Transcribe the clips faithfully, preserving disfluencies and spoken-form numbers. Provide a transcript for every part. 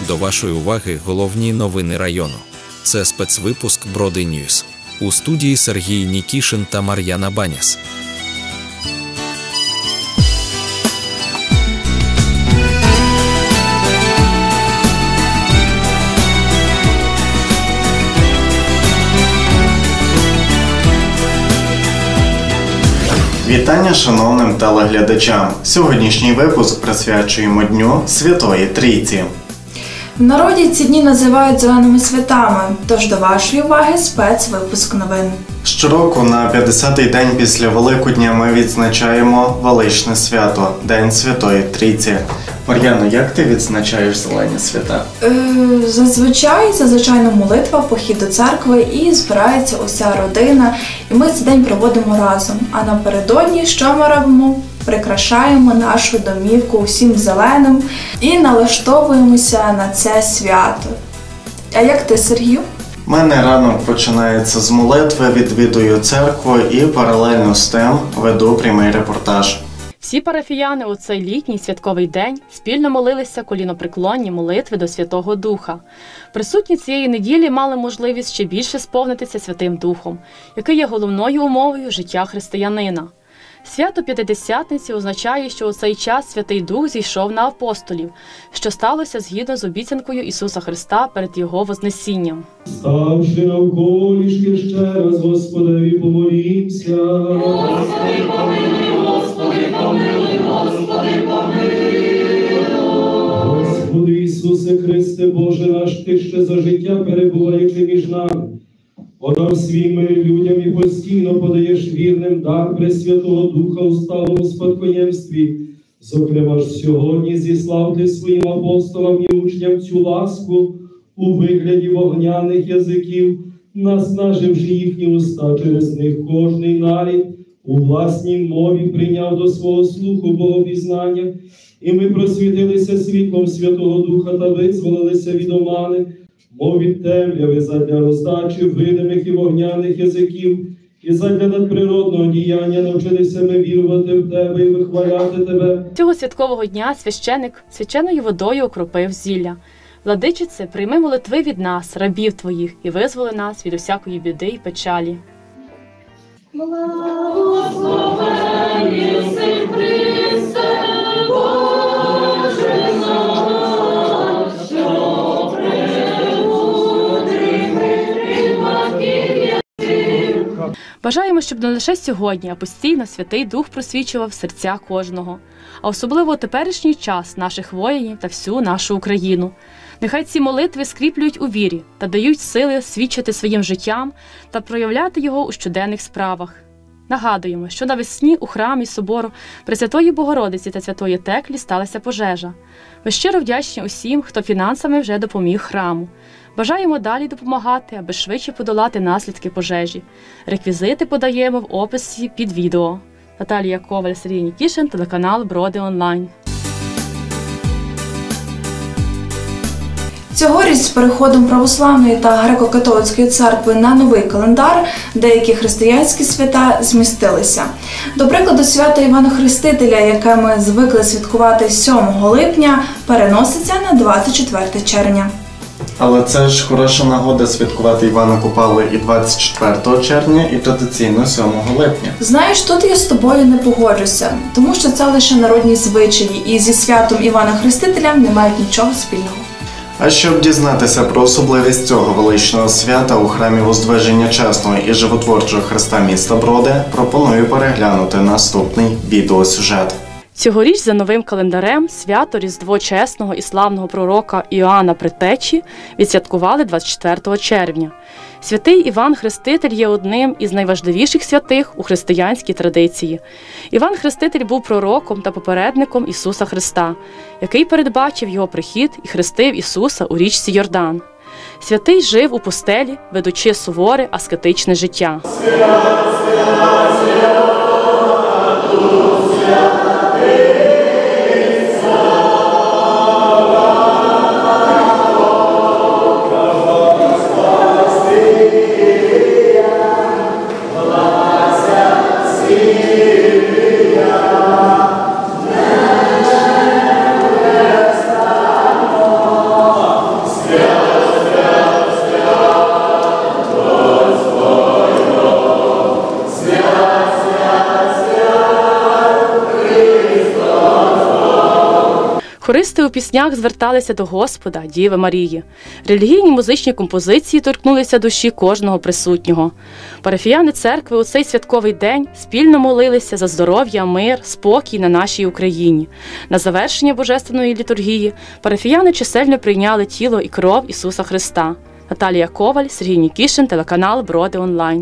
До вашої уваги головні новини району. Це спецвипуск Броди Ньюс. У студії Сергій Нікішин та Мар'яна Баняс. Вітання шановним телеглядачам! Сьогоднішній випуск присвячуємо Дню Святої Трійці. В народі ці дні називають зеленими святами, тож до вашої уваги спецвипуск новин. Щороку на п'ятдесятий день після Великодня ми відзначаємо величне свято – День Святої Трійці. Мар'яно, як ти відзначаєш зелені свята? Е, зазвичай, зазвичай молитва, похід до церкви і збирається уся родина. І ми цей день проводимо разом. А напередодні що ми робимо? Прикрашаємо нашу домівку усім зеленим і налаштовуємося на це свято. А як ти, Сергію? У мене ранок починається з молитви, відвідую церкву і паралельно з тим веду прямий репортаж. Всі парафіяни у цей літній святковий день спільно молилися колінопреклонні молитви до Святого Духа. Присутні цієї неділі мали можливість ще більше сповнитися Святим Духом, який є головною умовою життя християнина. Свято П'ятидесятниці означає, що у цей час Святий Дух зійшов на апостолів, що сталося згідно з обіцянкою Ісуса Христа перед Його Вознесінням. Ставши навколішки ще раз, Господеві помолімся. Господи, помилуй, Господи, помилуй, Господи, помилуй. Господи Ісусе Христе, Боже наш, Ти ще за життя перебуваючи між нами, подав свій мир людям і постійно подаєш вірним дар Пресвятого Духа у сталому спадкоємстві. Зокрема ж сьогодні зіслав Ти своїм апостолам і учням цю ласку у вигляді вогняних язиків, наснаживши їхні уста через них кожний нарід у власній мові прийняв до свого слуху богопізнання, і ми просвітилися світлом Святого Духа та визволилися від омани, мов від темряви задля роздачі видимих і вогняних язиків, і задля надприродного діяння навчилися ми вірувати в Тебе і вихваляти Тебе. Цього святкового дня священик свяченою водою окропив зілля. Владичице, прийми молитви від нас, рабів Твоїх, і визволи нас від усякої біди й печалі. Благословенні си, Христе, Боже наш, що премудрий приймаків єдин. Бажаємо, щоб не лише сьогодні, а постійно Святий Дух просвічував серця кожного, а особливо у теперішній час наших воїнів та всю нашу Україну. Нехай ці молитви скріплюють у вірі та дають сили свідчити своїм життям та проявляти його у щоденних справах. Нагадуємо, що навесні у храмі собору Пресвятої Богородиці та Святої Теклі сталася пожежа. Ми щиро вдячні усім, хто фінансами вже допоміг храму. Бажаємо далі допомагати, аби швидше подолати наслідки пожежі. Реквізити подаємо в описі під відео. Наталія Коваль, Сергій Нікішин, телеканал Броди Онлайн. Цьогоріч з переходом православної та греко-католицької церкви на новий календар деякі християнські свята змістилися. До прикладу, свято Івана Хрестителя, яке ми звикли святкувати сьомого липня, переноситься на двадцять четверте червня. Але це ж хороша нагода святкувати Івана Купалу і двадцять четвертого червня, і традиційно сьомого липня. Знаєш, тут я з тобою не погоджуся, тому що це лише народні звичаї, і зі святом Івана Хрестителя не мають нічого спільного. А щоб дізнатися про особливість цього величного свята у храмі Воздвиження Чесного і Животворчого Христа міста Броди, пропоную переглянути наступний відеосюжет. Цьогоріч за новим календарем свято Різдво чесного і славного пророка Іоанна Предтечі відсвяткували двадцять четвертого червня. Святий Іван Хреститель є одним із найважливіших святих у християнській традиції. Іван Хреститель був пророком та попередником Ісуса Христа, який передбачив його прихід і хрестив Ісуса у річці Йордан. Святий жив у пустелі, ведучи суворе аскетичне життя. Хористи у піснях зверталися до Господа, Діви Марії. Релігійні музичні композиції торкнулися душі кожного присутнього. Парафіяни церкви у цей святковий день спільно молилися за здоров'я, мир, спокій на нашій Україні. На завершення божественної літургії парафіяни чисельно прийняли тіло і кров Ісуса Христа. Наталія Коваль, Сергій Нікішин, телеканал Броди онлайн.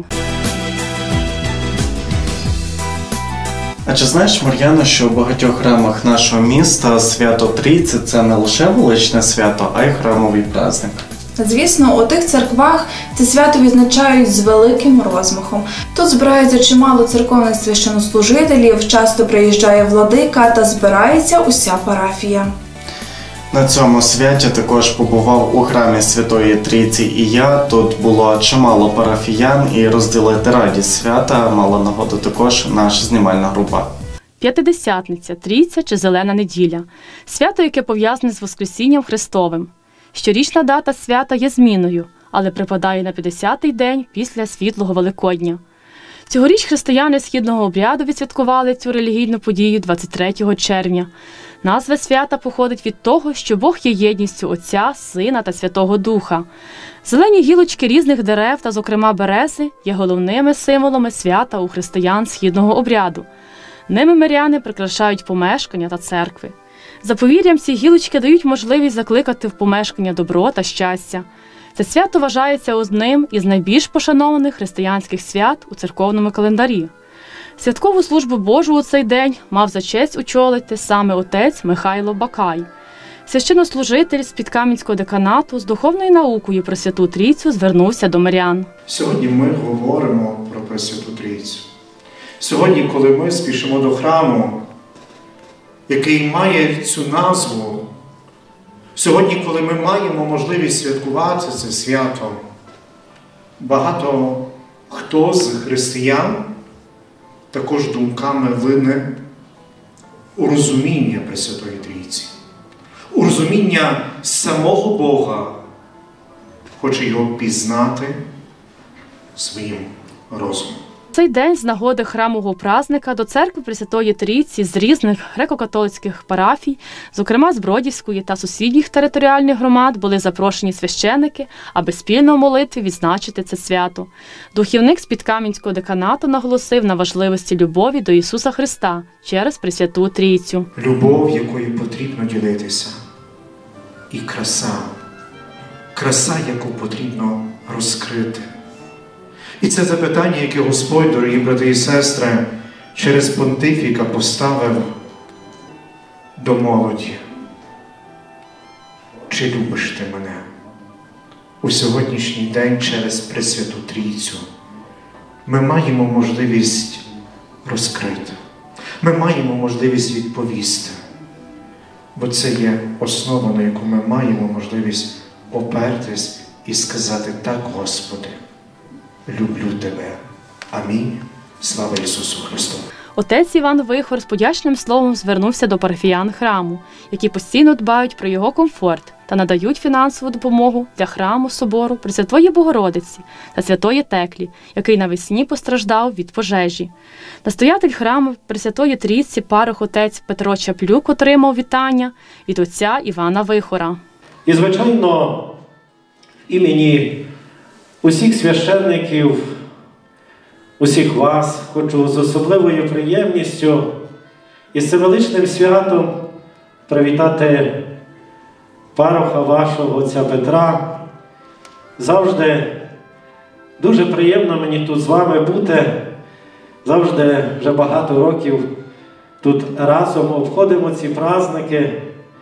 А чи знаєш, Мар'яно, що у багатьох храмах нашого міста свято Трійці – це не лише величне свято, а й храмовий праздник? Звісно, у тих церквах це свято відзначають з великим розмахом. Тут збирається чимало церковних священнослужителів, часто приїжджає владика та збирається уся парафія. На цьому святі також побував у храмі Святої Трійці і я. Тут було чимало парафіян, і розділити радість свята мала нагоду також наша знімальна група. П'ятидесятниця, Трійця чи Зелена неділя – свято, яке пов'язане з Воскресінням Христовим. Щорічна дата свята є змінною, але припадає на п'ятдесятий день після Світлого Великодня. Цьогоріч християни східного обряду відсвяткували цю релігійну подію двадцять третього червня. Назва свята походить від того, що Бог є єдністю Отця, Сина та Святого Духа. Зелені гілочки різних дерев та, зокрема, берези, є головними символами свята у християн східного обряду. Ними миряни прикрашають помешкання та церкви. За повір'ям, ці гілочки дають можливість закликати в помешкання добро та щастя. Це свято вважається одним із найбільш пошанованих християнських свят у церковному календарі. Святкову службу Божу у цей день мав за честь очолити саме отець Михайло Бакай. Священнослужитель з Підкам'янського деканату з духовною наукою про Святу Трійцю звернувся до мирян. Сьогодні ми говоримо про Пресвяту Трійцю. Сьогодні, коли ми спішимо до храму, який має цю назву, сьогодні, коли ми маємо можливість святкувати це свято, багато хто з християн також думками лине у розуміння Пресвятої Трійці, у розуміння самого Бога, хоче його пізнати своїм розумом. Цей день з нагоди храмового празника до церкви Пресвятої Трійці з різних греко-католицьких парафій, зокрема з Бродівської та сусідніх територіальних громад, були запрошені священики, аби спільно в молитві відзначити це свято. Духівник з Підкам'янського деканату наголосив на важливості любові до Ісуса Христа через Пресвяту Трійцю. Любов, якою потрібно ділитися, і краса, краса, яку потрібно розкрити. І це запитання, яке Господь, дорогі брати і сестри, через понтифіка поставив до молоді. Чи любиш ти мене? У сьогоднішній день через Пресвяту Трійцю ми маємо можливість розкрити. Ми маємо можливість відповісти. Бо це є основа, на яку ми маємо можливість опертись і сказати: так, Господи, люблю Тебе. Амінь. Слава Ісусу Христу. Отець Іван Вихор з подячним словом звернувся до парафіян храму, які постійно дбають про його комфорт та надають фінансову допомогу для храму собору Пресвятої Богородиці та Святої Теклі, який навесні постраждав від пожежі. Настоятель храму Пресвятої Трійці парох отець Петро Чаплюк отримав вітання від отця Івана Вихора. І, звичайно, імені усіх священників, усіх вас хочу з особливою приємністю і з цим величним святом привітати пароха вашого, отця Петра. Завжди дуже приємно мені тут з вами бути. Завжди вже багато років тут разом обходимо ці праздники.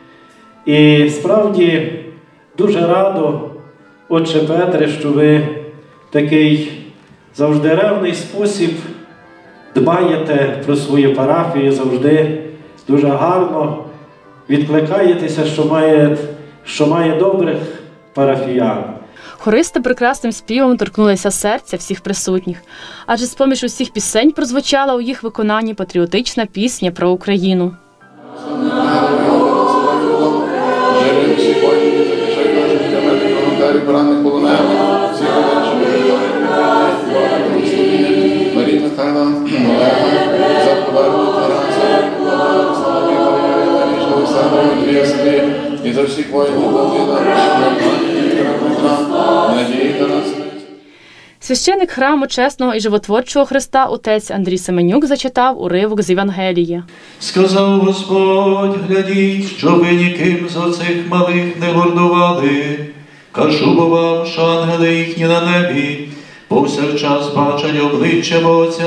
І справді дуже радо, отче Петре, що ви такий завжди ревний спосіб дбаєте про свою парафію, завжди дуже гарно відкликаєтеся, що має, що має добрих парафіян. Хористи прекрасним співом торкнулися серця всіх присутніх, адже з-поміж усіх пісень прозвучала у їх виконанні патріотична пісня про Україну. Марія ясли, і за всіх воїнів Давида, надійте на смерть. Священик храму чесного і животворчого Христа отець Андрій Семенюк зачитав уривок з Євангелії. Сказав Господь, глядіть, щоб ви ніким з оцих малих не гордували. Кажу бо вам, що ангели їхні на небі повсякчас бачать обличчя Отця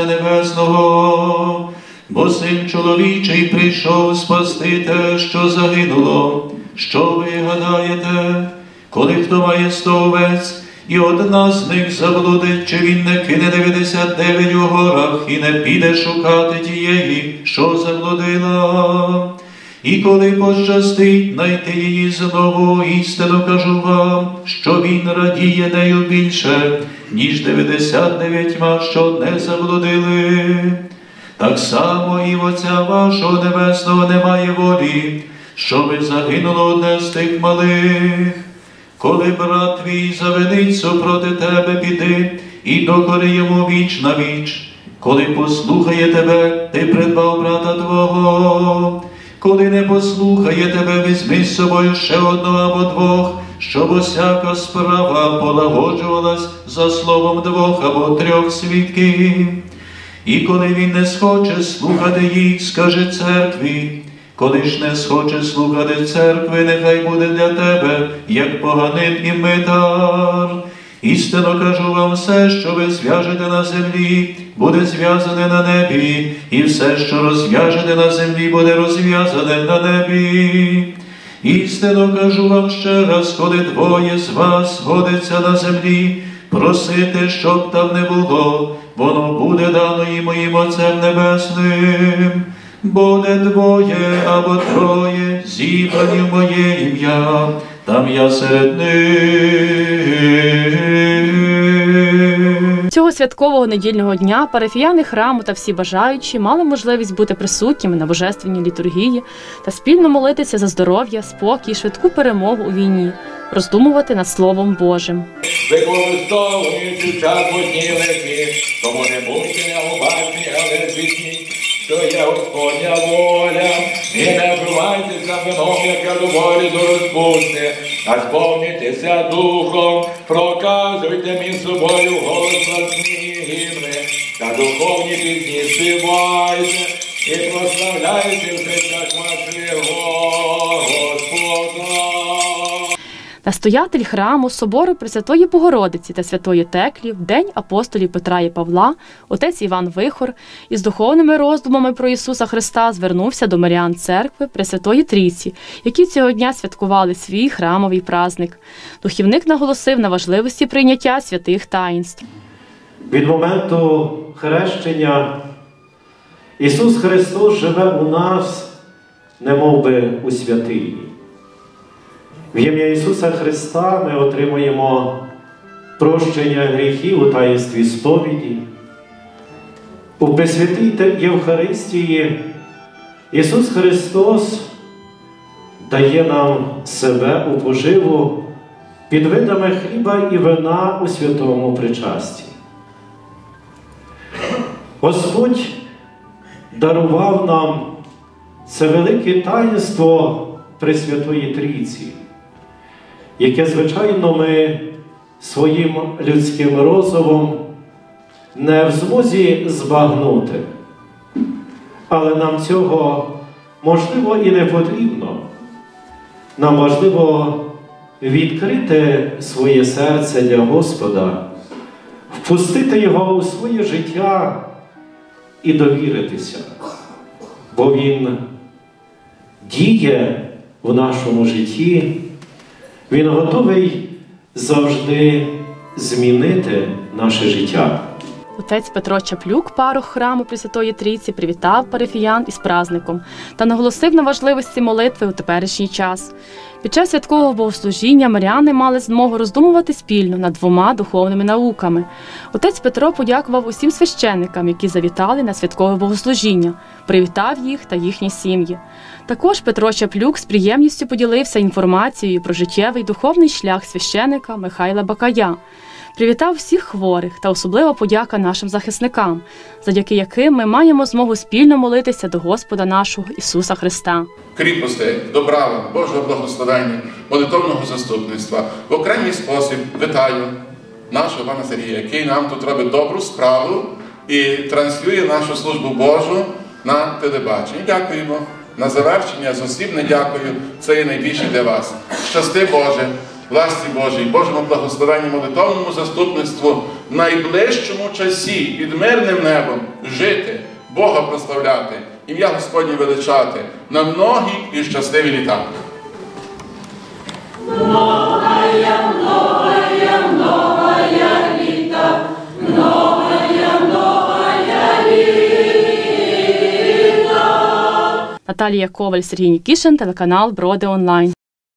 Небесного. Бо Син чоловічий прийшов спасти те, що загинуло. Що ви гадаєте, коли хто має сто овець, і одна з них заблудить, чи він не кине дев'ятдесят дев'ять у горах і не піде шукати тієї, що заблудила? І коли пощастить знайти її знову, істину кажу вам, що він радіє нею більше, ніж дев'ятдесят дев'ятьма, що не заблудили. Так само і в Отця вашого Небесного немає волі, щоби загинуло одне з тих малих. Коли брат твій завинить супроти тебе, піди і докори йому віч на віч. Коли послухає тебе, ти придбав брата твого. Коли не послухає тебе, візьми з собою ще одного або двох, щоб усяка справа полагоджувалась за словом двох або трьох свідків. І коли він не схоче слухати їх, скажи церкві. Коли ж не схоче слухати церкви, нехай буде для тебе, як поганин і митар. Істинно кажу вам, все, що ви зв'яжете на землі, буде зв'язане на небі, і все, що розв'яжете на землі, буде розв'язане на небі. Істинно кажу вам ще раз, коли двоє з вас сходиться на землі, просите, щоб там не було, воно буде дано і моїм Отцем Небесним. Буде двоє або троє зібрані в моє ім'я, там я серед них. Цього святкового недільного дня парафіяни храму та всі бажаючі мали можливість бути присутніми на божественній літургії та спільно молитися за здоров'я, спокій, швидку перемогу у війні, роздумувати над Словом Божим. Використовуючи час в одній леті, тому не будьте неуважні, але звітніть, що є Господня воля, і не вбивайтеся вином, яке доволі до розпусти, а сповнюйтеся духом, проказуйте між собою голосні гімни, та духовні пісні співайте, і прославляйте в серцях вашого Господа. Настоятель храму собору Пресвятої Богородиці та Святої Теклі в день апостолів Петра і Павла, отець Іван Вихор із духовними роздумами про Ісуса Христа звернувся до мирян церкви Пресвятої Трійці, які цього дня святкували свій храмовий праздник. Духівник наголосив на важливості прийняття святих таїнств. Від моменту хрещення Ісус Христос живе у нас, немов би у святині. В ім'я Ісуса Христа ми отримуємо прощення гріхів у таїнстві сповіді. У Пресвятій Євхаристії Ісус Христос дає нам себе у поживу під видами хліба і вина у святому причасті. Господь дарував нам це велике таїнство Пресвятої Трійці, яке, звичайно, ми своїм людським розумом не в змозі збагнути. Але нам цього, можливо, і не потрібно. Нам важливо відкрити своє серце для Господа, впустити Його у своє життя і довіритися. Бо Він діє в нашому житті, Він готовий завжди змінити наше життя. Отець Петро Чаплюк, парох храму Пресвятої Трійці, привітав парафіян із праздником та наголосив на важливості молитви у теперішній час. Під час святкового богослужіння миряни мали змогу роздумувати спільно над двома духовними науками. Отець Петро подякував усім священникам, які завітали на святкове богослужіння, привітав їх та їхні сім'ї. Також Петро Чаплюк з приємністю поділився інформацією про життєвий духовний шлях священика Михайла Бакая. Привітав всіх хворих та особлива подяка нашим захисникам, завдяки яким ми маємо змогу спільно молитися до Господа нашого Ісуса Христа. Кріпости, добра, Божого благословення, молитовного заступництва. В окремий спосіб вітаю нашого пана Сергія, який нам тут робить добру справу і транслює нашу службу Божу на телебаченні. Дякуємо. На завершення з усім не дякую. Це є найбільше для вас. Щасти Боже, власті Божій, Божому благословенню, молитовному заступництву в найближчому часі під мирним небом жити, Бога прославляти, ім'я Господнє величати на многі і щасливі літа. Многая, многая, многая літа, многая, многая літа. Наталія Коваль, Сергій Нікішин, телеканал Броди Онлайн.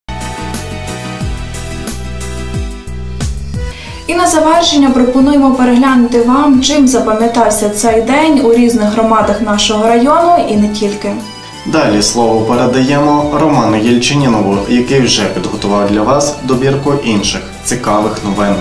І на завершення пропонуємо переглянути вам, чим запам'ятався цей день у різних громадах нашого району і не тільки. Далі слово передаємо Роману Єльчинінову, який вже підготував для вас добірку інших цікавих новин.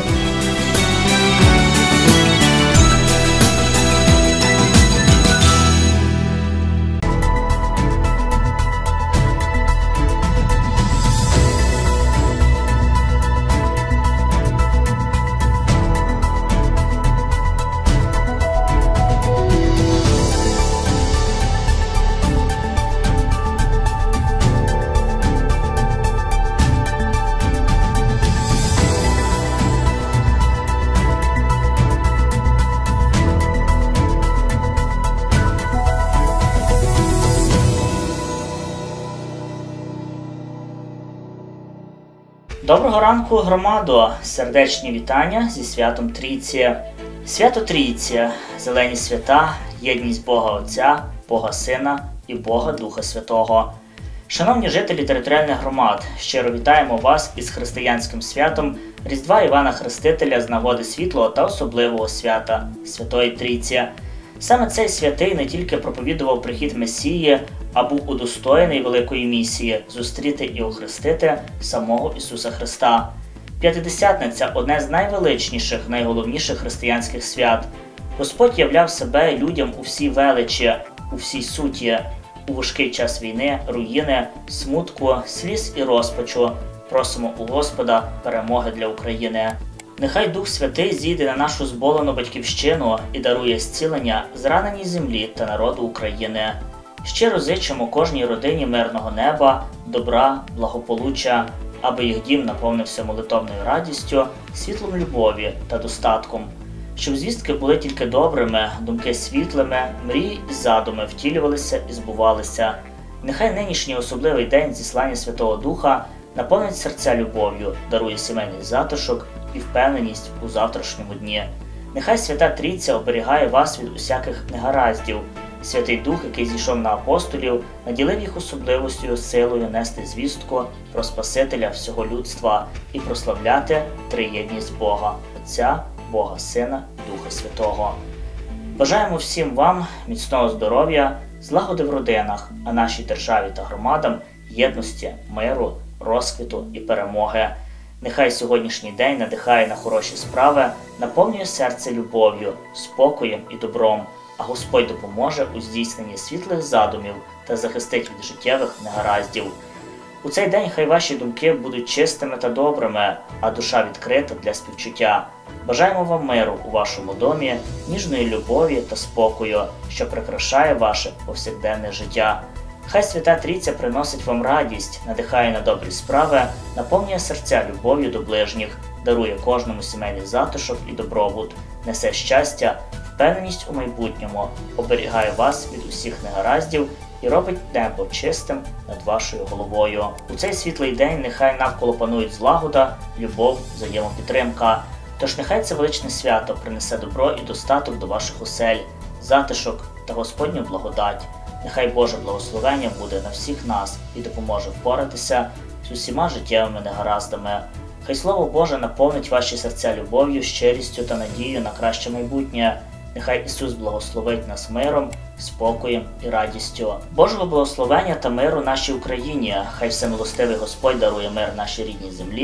Доброго ранку, громадо! Сердечні вітання зі святом Трійці. Свято Трійці – зелені свята, єдність Бога Отця, Бога Сина і Бога Духа Святого. Шановні жителі територіальних громад, щиро вітаємо вас із християнським святом Різдва Івана Хрестителя з нагоди світлого та особливого свята – Святої Трійці. Саме цей святий не тільки проповідував прихід Месії, а був удостоєний великої місії – зустріти і охрестити самого Ісуса Христа. П'ятидесятниця – одне з найвеличніших, найголовніших християнських свят. Господь являв себе людям у всій величі, у всій суті, у важкий час війни, руїни, смутку, сліз і розпачу. Просимо у Господа перемоги для України. Нехай Дух Святий зійде на нашу зболену батьківщину і дарує зцілення зраненій землі та народу України. Щиро зичимо кожній родині мирного неба, добра, благополуччя, аби їх дім наповнився молитовною радістю, світлом любові та достатком. Щоб звістки були тільки добрими, думки світлими, мрії і задуми втілювалися і збувалися. Нехай нинішній особливий день зіслання Святого Духа наповнить серця любов'ю, дарує сімейний затишок і впевненість у завтрашньому дні. Нехай Свята Трійця оберігає вас від усяких негараздів. Святий Дух, який зійшов на апостолів, наділив їх особливостю, силою нести звістку про Спасителя всього людства і прославляти триєдність Бога – Отця, Бога Сина, Духа Святого. Бажаємо всім вам міцного здоров'я, злагоди в родинах, а нашій державі та громадам єдності, миру, розквіту і перемоги. Нехай сьогоднішній день надихає на хороші справи, наповнює серце любов'ю, спокоєм і добром, а Господь допоможе у здійсненні світлих задумів та захистить від життєвих негараздів. У цей день хай ваші думки будуть чистими та добрими, а душа відкрита для співчуття. Бажаємо вам миру у вашому домі, ніжної любові та спокою, що прикрашає ваше повсякденне життя. Хай Свята Трійця приносить вам радість, надихає на добрі справи, наповнює серця любов'ю до ближніх, дарує кожному сімейний затишок і добробут, несе щастя, впевненість у майбутньому, оберігає вас від усіх негараздів і робить небо чистим над вашою головою. У цей світлий день нехай навколо панують злагода, любов, взаємопідтримка. Тож нехай це величне свято принесе добро і достаток до ваших осель, затишок та Господню благодать. Нехай Боже благословення буде на всіх нас і допоможе впоратися з усіма життєвими негараздами. Хай Слово Боже наповнить ваші серця любов'ю, щирістю та надією на краще майбутнє. Нехай Ісус благословить нас миром, спокоєм і радістю. Божого благословення та миру нашій Україні. Хай всемилостивий Господь дарує мир нашій рідній землі,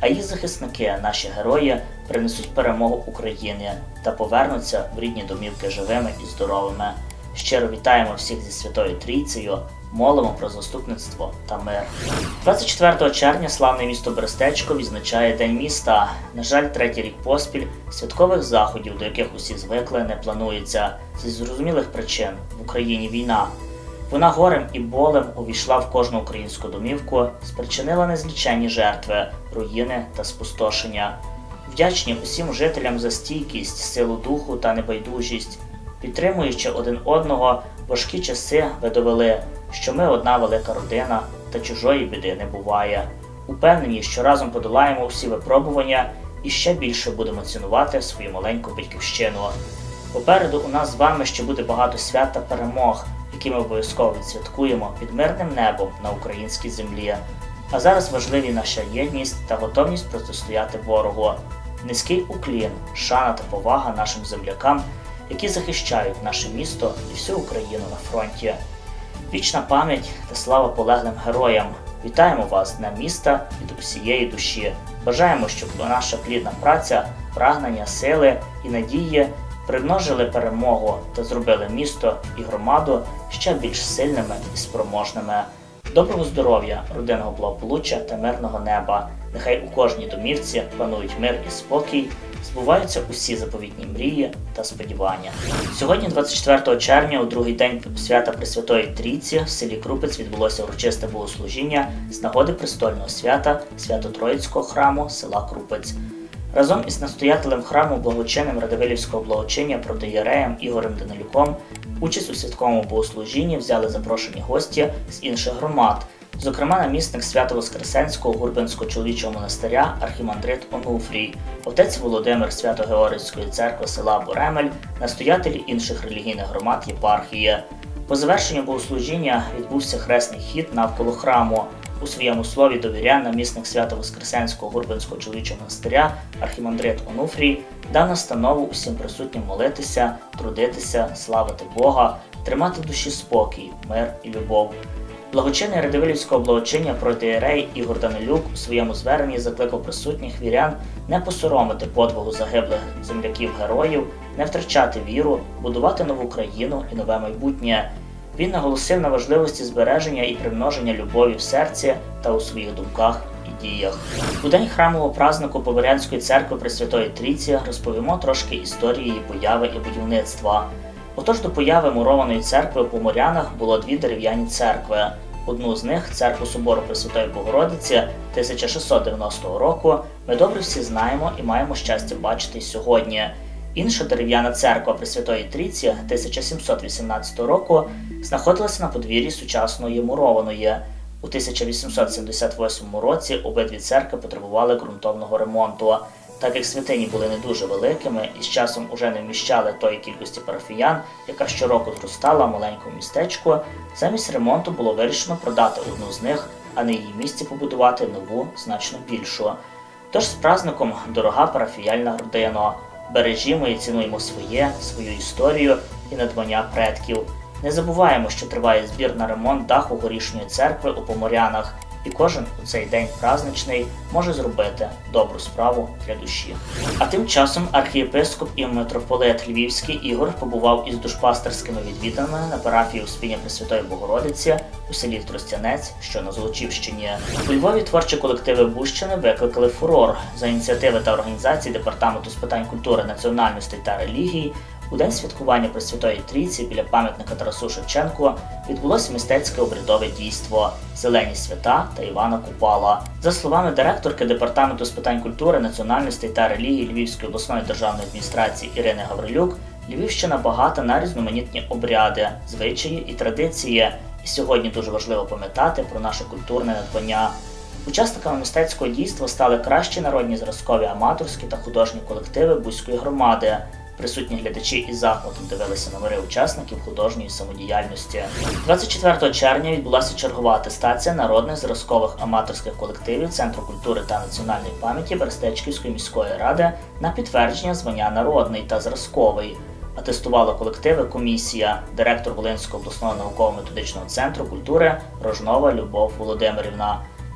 а її захисники, наші герої, принесуть перемогу Україні та повернуться в рідні домівки живими і здоровими. Щиро вітаємо всіх зі Святою Трійцею, молимо про заступництво та мир. двадцять четвертого червня славне місто Берестечко відзначає День міста. На жаль, третій рік поспіль святкових заходів, до яких усі звикли, не планується. Зі зрозумілих причин – в Україні війна. Вона горем і болем увійшла в кожну українську домівку, спричинила незліченні жертви, руїни та спустошення. Вдячні усім жителям за стійкість, силу духу та небайдужість. Підтримуючи один одного, важкі часи ви довели, що ми одна велика родина та чужої біди не буває. Упевнені, що разом подолаємо всі випробування і ще більше будемо цінувати свою маленьку батьківщину. Попереду у нас з вами ще буде багато свят та перемог, які ми обов'язково відсвяткуємо під мирним небом на українській землі. А зараз важливі наша єдність та готовність протистояти ворогу. Низький уклін, шана та повага нашим землякам, які захищають наше місто і всю Україну на фронті. Вічна пам'ять та слава полеглим героям. Вітаємо вас з Днем міста від усієї душі. Бажаємо, щоб наша плідна праця, прагнення, сили і надії примножили перемогу та зробили місто і громаду ще більш сильними і спроможними. Доброго здоров'я, родинного благополуччя та мирного неба. Нехай у кожній домівці панують мир і спокій, збуваються усі заповітні мрії та сподівання. Сьогодні, двадцять четвертого червня, у другий день свята Пресвятої Трійці, в селі Крупець відбулося урочисте богослужіння з нагоди престольного свята Свято-Троїцького храму села Крупець. Разом із настоятелем храму благочинним Радивилівського благочиння протоієреєм Ігорем Данилюком участь у святковому богослужінні взяли запрошені гості з інших громад, зокрема намісник Свято-Воскресенського Гурбенського чоловічого монастиря архімандрит Онуфрій, отець Володимир Свято-Георгіївської церкви села Боремель, настоятелі інших релігійних громад єпархії. По завершенню богослужіння відбувся хресний хід навколо храму. У своєму слові до вірян намісник Свято-Воскресенського Гурбенського чоловічого монастиря архімандрит Онуфрій дав настанову усім присутнім молитися, трудитися, славити Бога, тримати в душі спокій, мир і любов. Благочинний Радивилівського благочиння протоієрей Ігор Данилюк у своєму зверненні закликав присутніх вірян не посоромити подвигу загиблих земляків-героїв, не втрачати віру, будувати нову країну і нове майбутнє. Він наголосив на важливості збереження і примноження любові в серці та у своїх думках і діях. У день храмового празнику Поборянської церкви Пресвятої Трійці розповімо трошки історії її появи і будівництва. Отож, до появи мурованої церкви у Поморянах було дві дерев'яні церкви. Одну з них, церкву собору Пресвятої Богородиці тисяча шістсот дев'яностого року, ми добре всі знаємо і маємо щастя бачити й сьогодні. Інша дерев'яна церква Пресвятої Трійці тисяча сімсот вісімнадцятого року знаходилася на подвір'ї сучасної мурованої. У тисяча вісімсот сімдесят восьмому році обидві церкви потребували ґрунтовного ремонту. Так як святині були не дуже великими і з часом уже не вміщали тої кількості парафіян, яка щороку зростала в маленькому містечку, замість ремонту було вирішено продати одну з них, а на її місці побудувати нову, значно більшу. Тож з праздником, дорога парафіяльна родина, бережімо і цінуємо своє, свою історію і надбання предків. Не забуваємо, що триває збір на ремонт даху горішньої церкви у Поморянах, і кожен у цей день праздничний може зробити добру справу для душі. А тим часом архієпископ і митрополит Львівський Ігор побував із душпастерськими відвідинами на парафії Успіння Пресвятої Богородиці у селі Тростянець, що на Золочівщині. У Львові творчі колективи Бущини викликали фурор. За ініціативи та організації Департаменту з питань культури, національностей та релігій у день святкування Пресвятої Трійці біля пам'ятника Тарасу Шевченку відбулося мистецьке обрядове дійство «Зелені свята» та Івана Купала. За словами директорки Департаменту з питань культури, національностей та релігії Львівської обласної державної адміністрації Ірини Гаврилюк, Львівщина багата на різноманітні обряди, звичаї і традиції. І сьогодні дуже важливо пам'ятати про наше культурне надбання. Учасниками мистецького дійства стали кращі народні зразкові аматорські та художні колективи Буської громади. Присутні глядачі із захватом дивилися номери учасників художньої самодіяльності. двадцять четвертого червня відбулася чергова атестація народних зразкових аматорських колективів Центру культури та національної пам'яті Берестечківської міської ради на підтвердження звання народний та зразковий. Атестувала колективи комісія, директор Волинського обласного науково-методичного центру культури Рожнова Любов Володимирівна.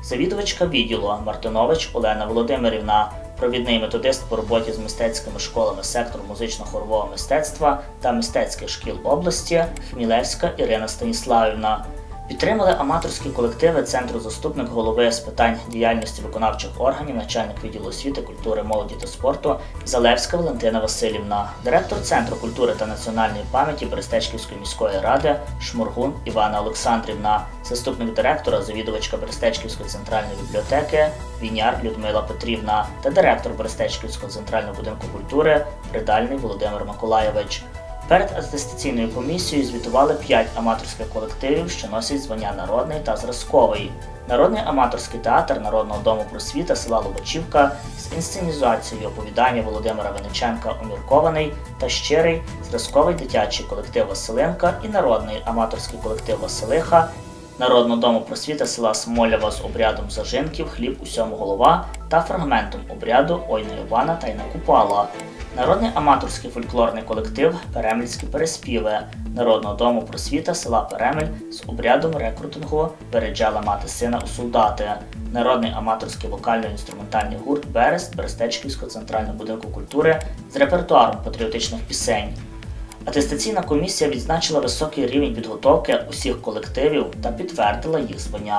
завідувачка відділу Мартинович Олена Володимирівна, провідний методист по роботі з мистецькими школами сектору музично-хорового мистецтва та мистецьких шкіл області Хмілевська Ірина Станіславівна. Підтримали аматорські колективи Центру заступник голови з питань діяльності виконавчих органів, начальник відділу освіти, культури, молоді та спорту Залевська Валентина Василівна, директор Центру культури та національної пам'яті Берестечківської міської ради Шморгун Івана Олександрівна, заступник директора, завідувачка Берестечківської центральної бібліотеки Віняр Людмила Петрівна та директор Берестечківського центрального будинку культури Придальний Володимир Миколайович. Перед атестаційною комісією звітували п'ять аматорських колективів, що носять звання «Народний» та «Зразковий». Народний аматорський театр Народного дому просвіта села Лобачівка з інсценізацією оповідання Володимира Винниченка «Уміркований» та «Щирий», зразковий дитячий колектив «Василинка» і народний аматорський колектив «Василиха», Народного дому просвіта села Смолява з обрядом зажинків «Хліб усьому голова» та фрагментом обряду «Ой на Івана та й на Купала». Народний аматорський фольклорний колектив «Перемельські переспіви» Народного дому просвіта села Перемель з обрядом рекрутингу «Виряджала мати сина у солдати». Народний аматорський вокально-інструментальний гурт «Берест» Берестечківського центрального будинку культури з репертуаром патріотичних пісень. Атестаційна комісія відзначила високий рівень підготовки усіх колективів та підтвердила їх звання.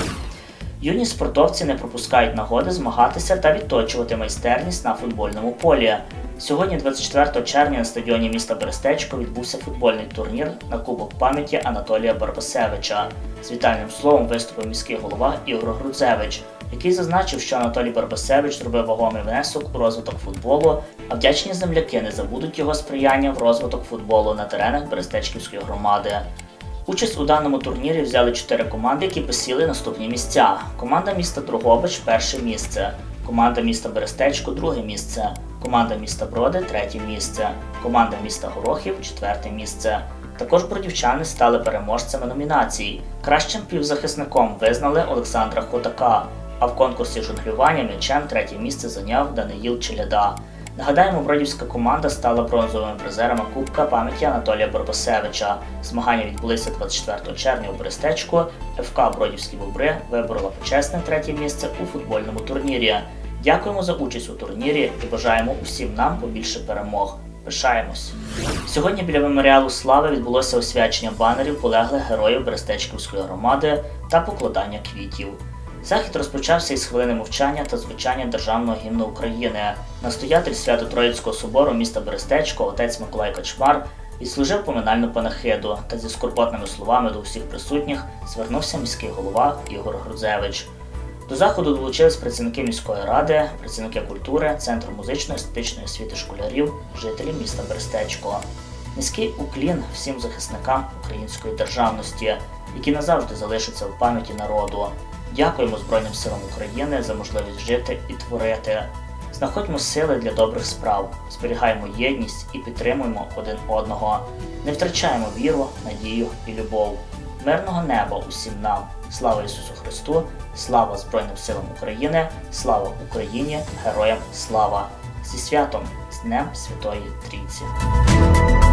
Юні спортовці не пропускають нагоди змагатися та відточувати майстерність на футбольному полі. Сьогодні, двадцять четвертого червня, на стадіоні міста Берестечко відбувся футбольний турнір на Кубок пам'яті Анатолія Барбасевича. З вітальним словом виступив міський голова Ігор Грудзевич, який зазначив, що Анатолій Барбасевич зробив вагомий внесок у розвиток футболу, а вдячні земляки не забудуть його сприяння в розвиток футболу на теренах Берестечківської громади. Участь у даному турнірі взяли чотири команди, які посіли наступні місця. Команда міста Дрогобич – перше місце, команда міста Берестечко – друге місце, команда міста Броди – третє місце, команда міста Горохів – четверте місце. Також бродівчани стали переможцями номінацій. Кращим півзахисником визнали Олександра Хотака, а в конкурсі жонглювання м'ячем третє місце зайняв Даниїл Челяда. Нагадаємо, бродівська команда стала бронзовими призерами Кубка пам'яті Анатолія Барбасевича. Змагання відбулися двадцять четвертого червня у Берестечку. еф ка «Бродівські бобри» виборола почесне третє місце у футбольному турнірі. Дякуємо за участь у турнірі і бажаємо усім нам побільше перемог. Пишаємось! Сьогодні біля меморіалу слави відбулося освячення банерів полеглих героїв Берестечківської громади та покладання квітів. Захід розпочався із хвилини мовчання та звучання Державного гімну України. Настоятель Свято-Троїцького собору міста Берестечко, отець Миколай Качмар, відслужив поминальну панахиду та зі скорботними словами до усіх присутніх звернувся міський голова Ігор Грудзевич. До заходу долучились працівники міської ради, працівники культури, Центру музично-естетичної освіти школярів, жителі міста Берестечко. Низький уклін всім захисникам української державності, які назавжди залишаться в пам'яті народу. Дякуємо Збройним силам України за можливість жити і творити. Знаходьмо сили для добрих справ, зберігаємо єдність і підтримуємо один одного. Не втрачаємо віру, надію і любов. Мирного неба усім нам. Слава Ісусу Христу, слава Збройним силам України, слава Україні, героям слава! Зі святом, з Днем Святої Трійці!